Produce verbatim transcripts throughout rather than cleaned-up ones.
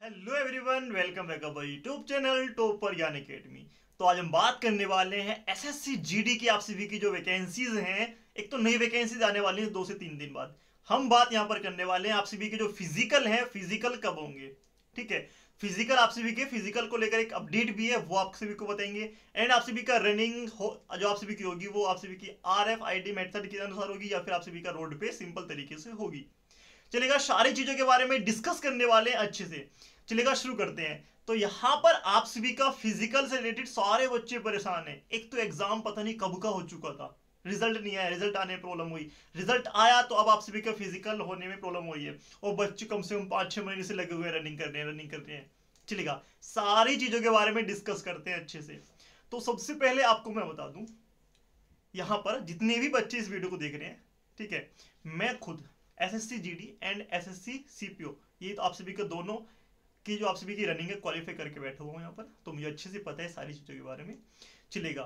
Hello everyone, welcome back our YouTube channel topper Gyan academy. तो आज हम बात करने वाले हैं एसएससी जीडी की आप सभी की जो वैकेंसीज हैं। एक तो नई वैकेंसीज आने वाली है दो से तीन दिन बाद। हम बात यहाँ पर करने वाले हैं आप सभी के जो फिजिकल हैं, फिजिकल कब होंगे। ठीक है, फिजिकल आप सभी के फिजिकल को लेकर एक अपडेट भी है, वो आप सभी को बताएंगे। एंड आप सभी का रनिंग हो जो आप सभी की होगी वो आप सभी की R F I D method के अनुसार होगी या फिर आप सभी का रोड पे सिंपल तरीके से होगी। चलेगा, सारी चीजों के बारे में डिस्कस करने वाले हैं अच्छे से। चलेगा, शुरू करते हैं। तो यहां पर आप सभी का फिजिकल से रिलेटेड सारे बच्चे परेशान हैं। एक तो एग्जाम पता नहीं कब का हो चुका था, रिजल्ट नहीं आया, रिजल्ट आने में प्रॉब्लम हुई, रिजल्ट आया तो अब आप सभी का फिजिकल होने में प्रॉब्लम हुई है। और बच्चे कम से कम पांच छह महीने से लगे हुए रनिंग कर रहे हैं रनिंग कर रहे हैं चलेगा, सारी चीजों के बारे में डिस्कस करते हैं अच्छे से। तो सबसे पहले आपको मैं बता दूं, यहां पर जितने भी बच्चे इस वीडियो को देख रहे हैं, ठीक है, मैं खुद SSC GD and SSC CPO, ये तो आप सभी के दोनों की जो आप सभी की रनिंग है क्वालिफाई करके बैठा हुआ हूं यहाँ पर, तो मुझे अच्छे से पता है सारी चीजों के बारे में। चलेगा,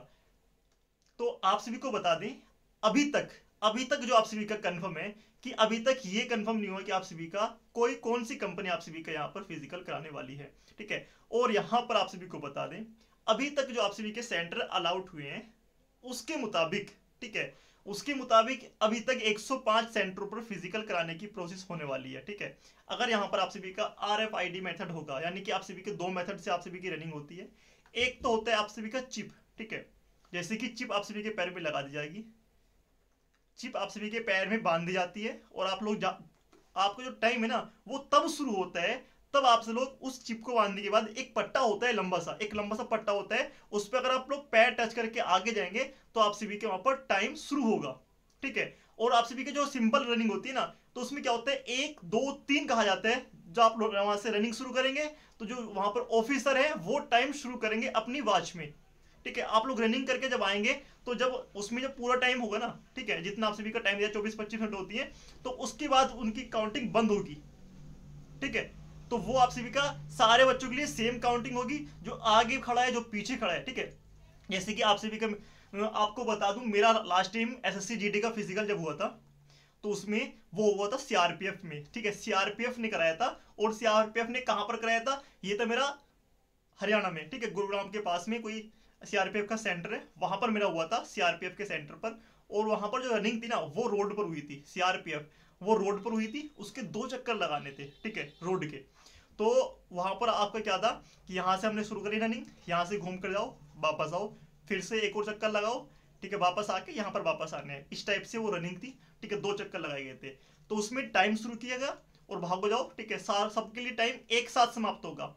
तो आप सभी को बता दें, अभी तक अभी तक जो आप सभी का कंफर्म है कि अभी तक ये कंफर्म नहीं हुआ कि आप सभी का कोई कौन सी कंपनी आप सभी का यहाँ पर फिजिकल कराने वाली है। ठीक है, और यहाँ पर आप सभी को बता दें, अभी तक जो आप सभी के सेंटर अलाउड हुए हैं उसके मुताबिक, ठीक है, उसके मुताबिक अभी तक एक सौ पाँच सेंटरों पर फिजिकल कराने की प्रोसेस होने वाली है। ठीक है, अगर यहाँ पर आप सभी का R F I D method होगा, यानी कि आप सभी के दो मेथड से आप सभी की रनिंग होती है। एक तो होता है आप सभी का चिप, ठीक है, जैसे कि चिप आप सभी के पैर में लगा दी जाएगी, चिप आप सभी के पैर में बांध दी जाती है, और आप लोग आपका जो टाइम है ना वो तब शुरू होता है, तब आप से लोग उस चिप को बांधने के बाद एक पट्टा होता है, लंबा सा एक लंबा सा पट्टा होता है, उस पर अगर आप लोग पैर टच करके आगे जाएंगे तो आप सभी के वहां पर टाइम शुरू होगा। ठीक है, और आप सभी की जो सिंपल रनिंग होती है ना, तो उसमें क्या होता है, एक दो तीन कहा जाता है। जो आप लोग वहां से रनिंग शुरू करेंगे तो जो वहां पर ऑफिसर है वो टाइम शुरू करेंगे अपनी वॉच में। ठीक है, आप लोग रनिंग करके जब आएंगे तो जब उसमें जब पूरा टाइम होगा ना, ठीक है, जितना आप सभी का टाइम दिया चौबीस पच्चीस मिनट होती है, तो उसके बाद उनकी काउंटिंग बंद होगी। ठीक है, तो वो आप सभी का सारे बच्चों के लिए सेम काउंटिंग होगी, जो आगे खड़ा है जो पीछे खड़ा है। ठीक है, जैसे कि आप सभी का आपको बता दूं, मेरा लास्ट टाइम एसएससी जीडी का फिजिकल जब हुआ था तो उसमें वो हुआ था सीआरपीएफ में। ठीक है, सीआरपीएफ ने कराया था, और सीआरपीएफ ने कहां पर कराया था, ये था मेरा हरियाणा में। ठीक है, गुरुग्राम के पास में कोई सीआरपीएफ का सेंटर है, वहां पर मेरा हुआ था सीआरपीएफ के सेंटर पर। और वहां पर जो रनिंग थी ना वो रोड पर हुई थी, सीआरपीएफ वो रोड पर हुई थी, उसके दो चक्कर लगाने थे। ठीक है, रोड के। तो वहां पर आपका क्या था कि यहां से हमने शुरू करी रनिंग, यहां से घूम कर जाओ, वापस आओ, फिर से एक और चक्कर लगाओ, ठीक है, वापस आके यहाँ पर वापस आने हैं, इस टाइप से वो रनिंग थी। ठीक है, दो चक्कर लगाए गए थे, तो उसमें टाइम शुरू किया गया और भागो जाओ। ठीक है, सार सबके लिए टाइम एक साथ समाप्त होगा।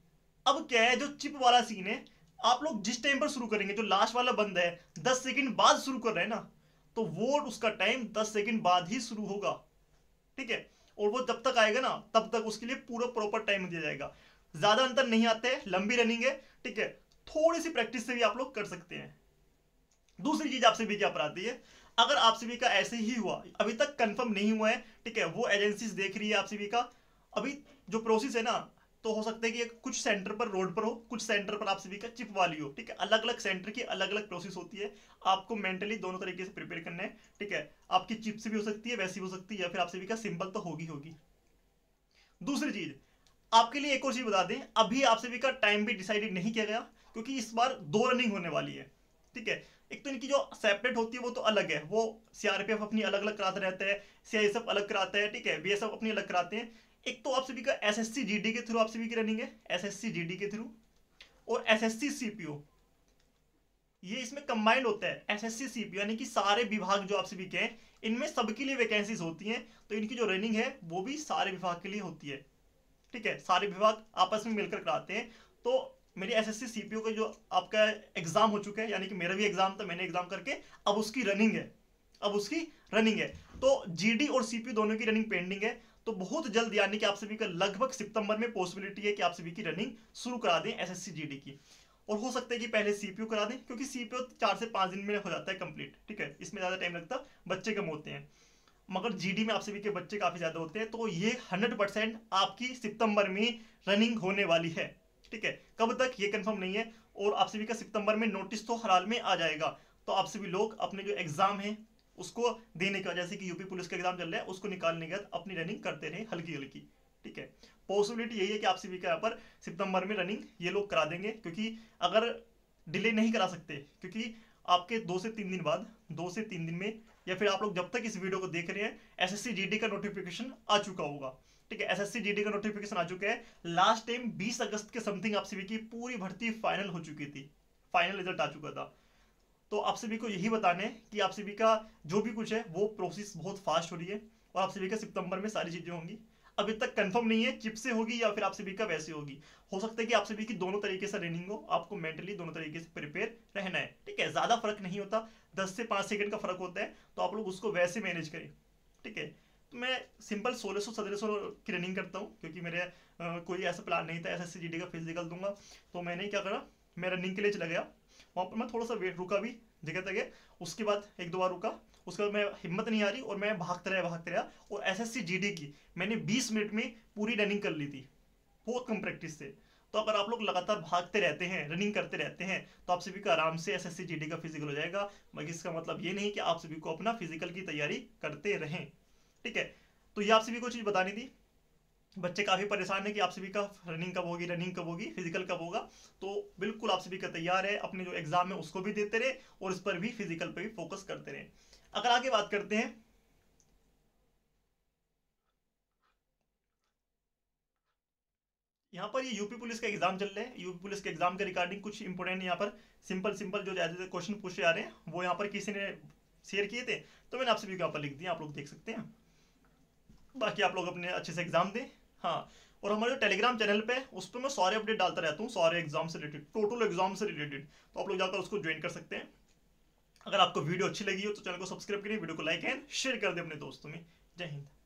अब क्या है, जो चिप वाला सीन है, आप लोग जिस टाइम पर शुरू करेंगे, जो लास्ट वाला बंद है दस सेकंड बाद शुरू कर रहे हैं ना, तो वो उसका टाइम दस सेकंड बाद ही शुरू होगा। ठीक है, और वो जब तक आएगा ना तब तक उसके लिए पूरा प्रॉपर टाइम दिया जाएगा। ज्यादा अंतर नहीं आते है, लंबी रनिंग है। ठीक है, थोड़ी सी प्रैक्टिस से भी आप लोग कर सकते हैं। दूसरी चीज आपसे भी क्या आती है, अगर आप सभी का ऐसे ही हुआ, अभी तक कंफर्म नहीं हुआ है, ठीक है, वो एजेंसीज देख रही है आप सभी का, अभी जो प्रोसेस है ना, तो हो सकता है कि कुछ सेंटर पर रोड पर हो, कुछ सेंटर पर आप सभी का चिप वाली हो। ठीक है, अलग अलग सेंटर की अलग अलग प्रोसेस होती है, आपको मेंटली दोनों तरीके से प्रिपेयर करना है। ठीक है, आपकी चिप से भी हो सकती है, वैसी हो सकती है, या फिर आप सभी का सिंपल तो होगी होगी। दूसरी चीज आपके लिए एक और चीज बता दें, अभी आप सभी का टाइम भी डिसाइडेड नहीं किया गया, क्योंकि इस बार दो रनिंग होने वाली है। ठीक है, एक तो इनकी जो सेपरेट होती है वो तो अलग है, वो सीआरपीएफ अपनी अलग अलग कराते रहते हैं, सीआईएसएफ अलग कराता है, ठीक है, बीएसएफ अपनी अलग कराते हैं। एक तो आप सभी का एसएससी जीडी के थ्रू आप सभी की रनिंग है, एसएससी जीडी के थ्रू, और एसएससी सीपीओ, ये इसमें कंबाइंड होता है। एसएससी सीपीओ यानी कि सारे विभाग जो आप सभी के हैं, इनमें सबके लिए वैकेंसीज होती हैं, तो इनकी जो रनिंग है वो भी सारे विभाग के लिए होती है। ठीक है, सारे विभाग आपस में मिलकर कराते हैं। तो मेरी एसएससी सीपीओ का जो आपका एग्जाम हो चुका है, यानी कि मेरा भी एग्जाम था, मैंने एग्जाम करके अब उसकी रनिंग है, अब उसकी रनिंग है। तो जीडी और सीपीओ दोनों की रनिंग पेंडिंग है, तो बहुत जल्द, यानी कि आप सभी का लगभग सितंबर में पॉसिबिलिटी है कि आप सभी की रनिंग शुरू करा दें एसएससी जीडी की। और हो सकता है कि पहले सीपीओ करा दें, क्योंकि सीपीओ चार से पांच दिन में हो जाता है कंप्लीट। ठीक है, इसमें ज्यादा टाइम लगता, बच्चे कम होते हैं, मगर जीडी में आप सभी के बच्चे काफी ज्यादा होते हैं, तो ये हंड्रेड परसेंट आपकी सितंबर में रनिंग होने वाली है। ठीक है, कब तक ये कंफर्म नहीं है, और आप सभी का सितंबर में नोटिस तो हर हाल में आ जाएगा। तो आप सभी लोग अपने जो एग्जाम है उसको देने का, जैसे कि यूपी पुलिस का एग्जाम चल रहा है, उसको निकालने के बाद अपनी रनिंग करते रहे हल्की हल्की। ठीक है, पॉसिबिलिटी यही है कि आप सभी का यहाँ पर सितंबर में रनिंग ये लोग करा देंगे, क्योंकि अगर डिले नहीं करा सकते, क्योंकि आपके दो से तीन दिन बाद, दो से तीन दिन में, या फिर आप लोग जब तक इस वीडियो को देख रहे हैं एसएससी जीडी का नोटिफिकेशन आ चुका होगा। ठीक है, एसएससी जीडी का नोटिफिकेशन आ चुका है। लास्ट टाइम बीस अगस्त के समथिंग आप सभी की पूरी भर्ती फाइनल हो चुकी थी, फाइनल रिजल्ट आ चुका था। तो आप सभी को यही बताने कि आप सभी का जो भी कुछ है वो प्रोसेस बहुत फास्ट हो रही है, और आप सभी का सितंबर में सारी चीजें होंगी। अभी तक कंफर्म नहीं है चिप से होगी या फिर आप सभी का वैसे होगी। हो सकता है कि आप सभी की दोनों तरीके से रनिंग हो, आपको मेंटली दोनों तरीके से प्रिपेयर रहना है। ठीक है, ज्यादा फर्क नहीं होता, दस से पांच सेकंड का फर्क होता है, तो आप लोग उसको वैसे मैनेज करें। ठीक है, तो मैं सिंपल सोलह सौ सत्रह सौ की रनिंग करता हूँ, क्योंकि मेरे आ, कोई ऐसा प्लान नहीं था एसएससी जीडी का फिजिकल दूंगा। तो मैंने क्या करा, मैं रनिंग के लिए चला गया, वहाँ पर मैं थोड़ा सा वेट रुका भी जगह तक, उसके बाद एक दो बार रुका, उसके बाद मैं हिम्मत नहीं आ रही और मैं भागते रहा भागते रहा और एसएससी जीडी की मैंने बीस मिनट में पूरी रनिंग कर ली थी, बहुत कम प्रैक्टिस से। तो अगर आप लोग लगातार भागते रहते हैं, रनिंग करते रहते हैं, तो आप सभी का आराम से एसएससी जीडी का फिजिकल हो जाएगा। मगर इसका मतलब ये नहीं कि आप सभी को अपना फिजिकल की तैयारी करते रहें। ठीक है, तो ये आप सभी को चीज़ बतानी थी। बच्चे काफ़ी परेशान है कि आप सभी का रनिंग कब होगी, रनिंग कब होगी, फिजिकल कब होगा। तो बिल्कुल आप सभी का तैयार है, अपने जो एग्जाम है उसको भी देते रहे और इस पर भी, फिजिकल पर भी फोकस करते रहे। अगर आगे बात करते हैं, यहाँ पर ये यूपी पुलिस का एग्जाम चल रहा है। यूपी पुलिस के एग्जाम के रिगार्डिंग कुछ इंपोर्टेंट यहाँ पर सिंपल सिंपल जो ज्यादा क्वेश्चन पूछे जा रहे हैं वो यहाँ पर किसी ने शेयर किए थे, तो मैंने आप सभी को यहाँ पर लिख दिया, आप लोग देख सकते हैं। बाकी आप लोग अपने अच्छे से एग्जाम दें। हाँ, और हमारे जो टेलीग्राम चैनल पे उस पर मैं सारे अपडेट डालता रहता हूँ, सारे एग्जाम से रिलेटेड, टोटल एग्जाम से रिलेटेड, तो आप लोग जाकर उसको ज्वाइन कर सकते हैं। अगर आपको वीडियो अच्छी लगी हो तो चैनल को सब्सक्राइब करिए, वीडियो को लाइक एंड शेयर कर दें अपने दोस्तों में। जय हिंद।